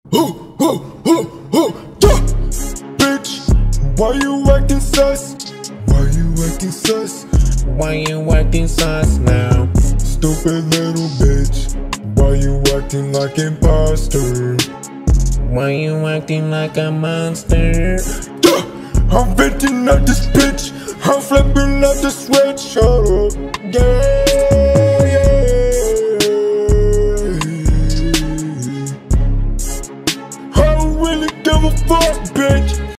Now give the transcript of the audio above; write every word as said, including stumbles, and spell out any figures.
Oh, oh, oh, oh, duh. Bitch, why you acting sus? Why you acting sus? Why you acting sus now? Stupid little bitch, why you acting like imposter? Why you acting like a monster? Duh. I'm venting out this bitch, I'm flipping out the switch, shut up, yeah.